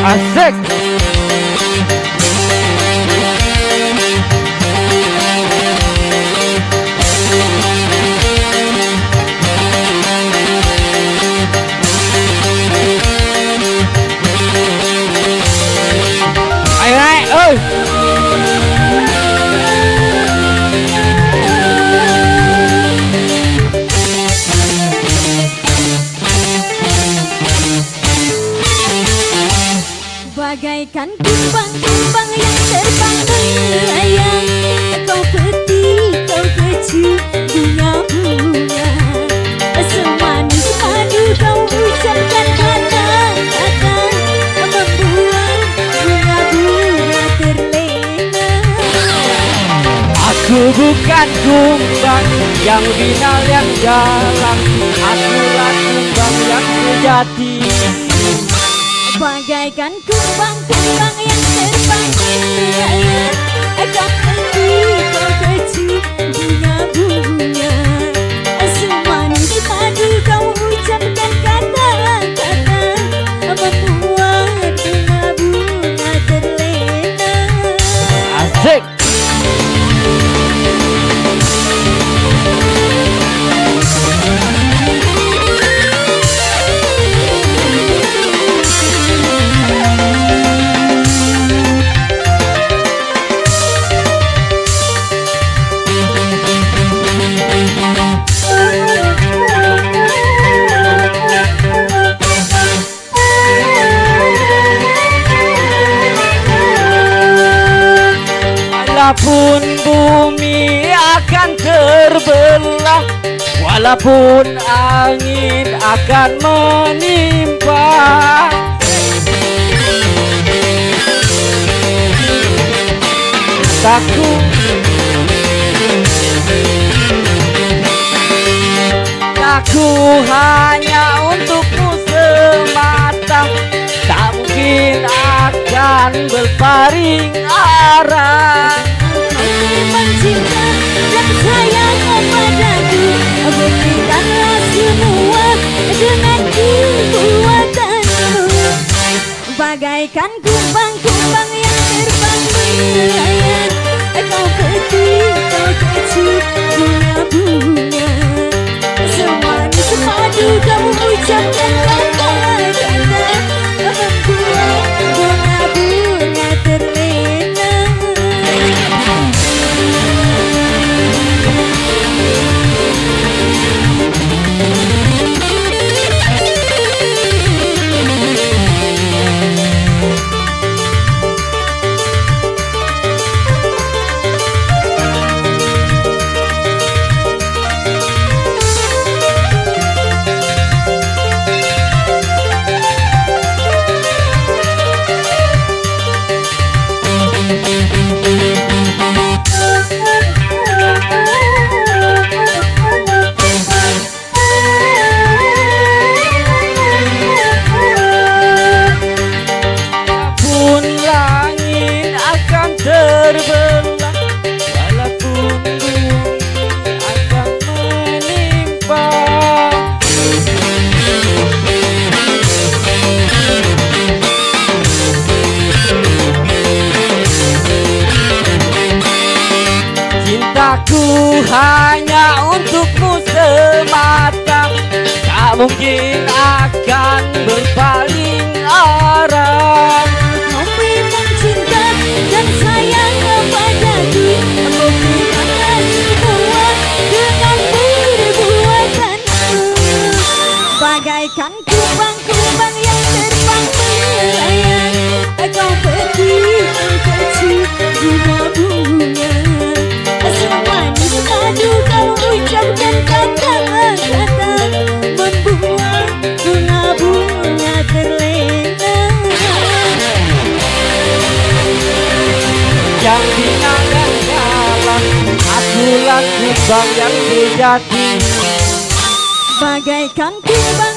Asik. Ayo naik, oi. Bagaikan kumbang-kumbang yang terbang melayang, kau petik, kau kecil, bunga-bunga. Semanis padu kau ucapkan kata-kata, membuat bunga-bunga terlena. Aku bukan kumbang yang final yang jalan, akulah kumbang yang sejati. Bagaikan kumbang-kumbang yang terbang melayang, kau petik, kau kecil, bunga-bunga. Semanis padu kau ucapkan kata-kata, membuat bunga-bunga terlena. Asik. Walaupun bumi akan terbelah, walaupun angin akan menimpa, aku hanya untukmu semata, tak mungkin akan berpaling arah. Memang cinta dan sayang padaku, buktikanlah semua dengan kekuatanmu. Bagaikan kumbang-kumbang yang terbang melayang, kau petik, kau kecil, bunga-bunga. Semanis padu kau ucapkan kata-kata, membuat bunga-bunga terlena. Cintaku hanya untukmu semata, tak mungkin akan berpaling arah. Kau memang cinta dan sayang padaku, buktikanlah semua dengan perbuatanmu. Bagaikan kumbang-kumbang yang terbang melayang, kau petik, kau kecil, bunga-bunga. Semanis padu kau ucapkan kata-kata, membuat bunga-bunga terlena. Yang final dan jalan, akulah kumbang yang sejati. Bagaikan kumbang